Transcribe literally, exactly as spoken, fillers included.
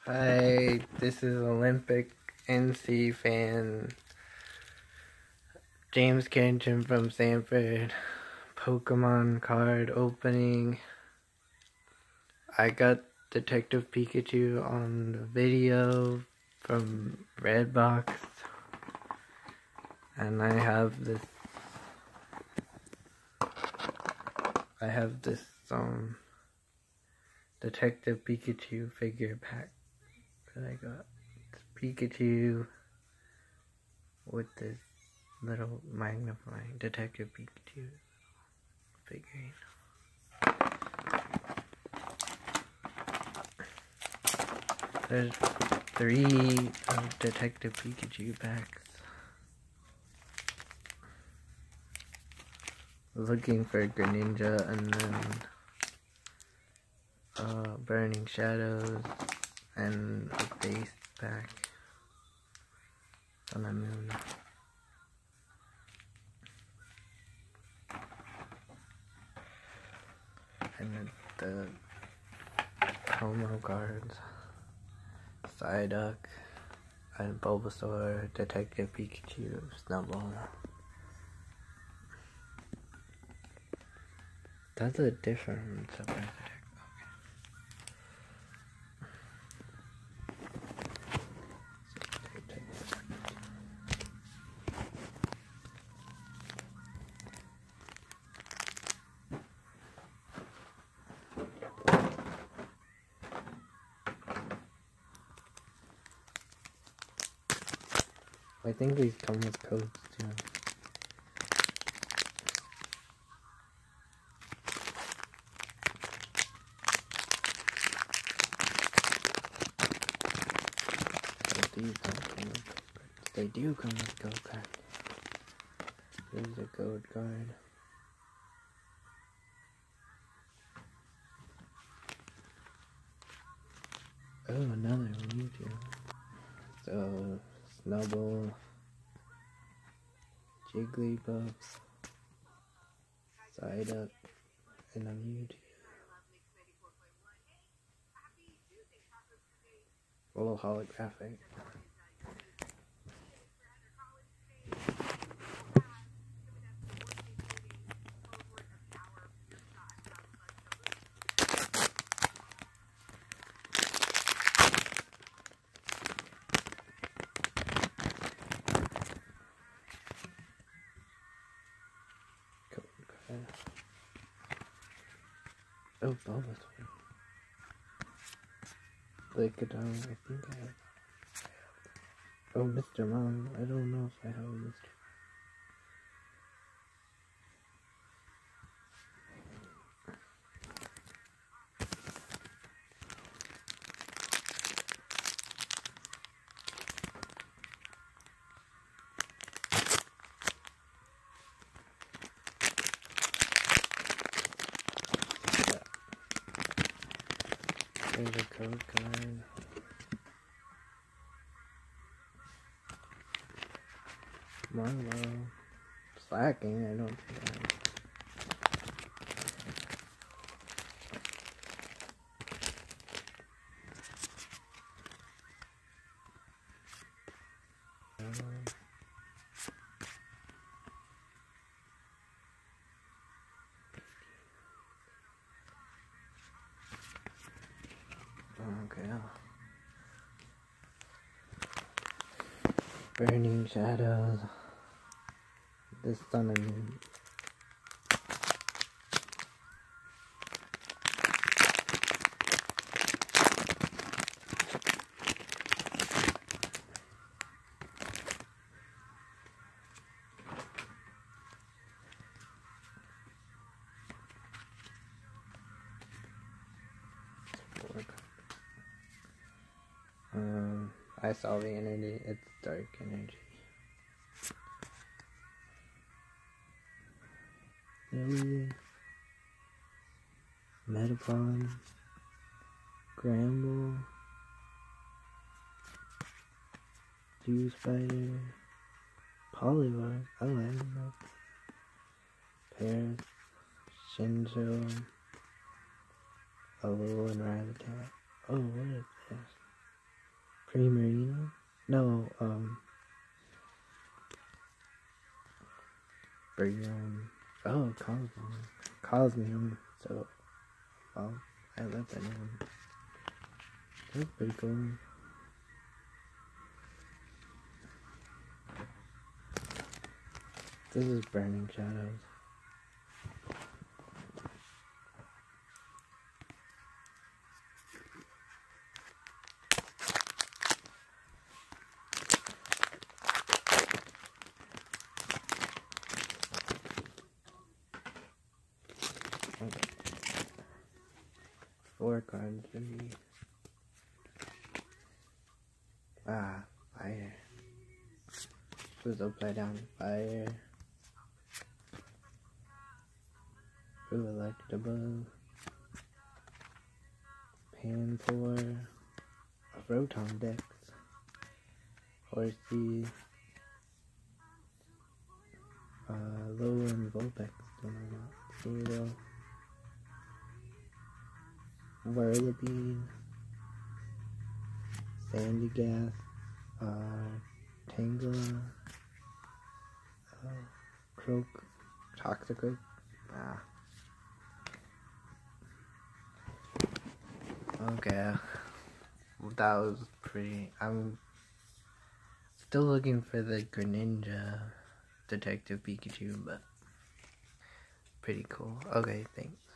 Hi, this is Olympic N C fan James Carrington from Sanford. Pokemon card opening. I got Detective Pikachu on the video from Redbox, and I have this I have this um Detective Pikachu figure pack that I got. It's Pikachu with this little magnifying Detective Pikachu figurine. There's three uh, Detective Pikachu packs. Looking for Greninja, and then uh, Burning Shadows, and a base pack on the moon. And then the promo cards. Psyduck, and Bulbasaur, Detective Pikachu, Snubbull. That's a different separate deck. I think these come with codes too. But these don't come with code cards. They do come with code cards. Here's a code card. Oh, another Mewtwo. So, Snubbull, Jigglypuff, Psyduck, and a Mewtwo. A little holographic. Oh, Bulbasaur. Like it, um, I think I have. Oh, Mister Mom. I don't know if I have a Mister There's a code card. Marlo. Slacking, I don't think I have. Okay. Burning Shadows. The Sun and Moon. Um, I saw the energy. It's dark energy. Really? Metapon, Gramble, Dew Spider, Poliwag, I like that. Paris, Shinjo, Alolan Rattata. Oh, what is this? Primarina? No, um... Brion. Oh, Cosmo. Cosmium. So, well, I love that name. That's pretty cool. This is Burning Shadows. Okay. Four cards for me. Ah, fire. This was upside down. Fire. Ooh, electable. Panpour. A Rotom Dex. Horsey. Uh, Low and Vulpix. Don't know what. Zero. Whirlybee. Sandy Gas. Uh, Tangela. Uh, Croak. Toxicroak. Ah. Okay. That was pretty. I'm still looking for the Greninja Detective Pikachu, but pretty cool. Okay, thanks.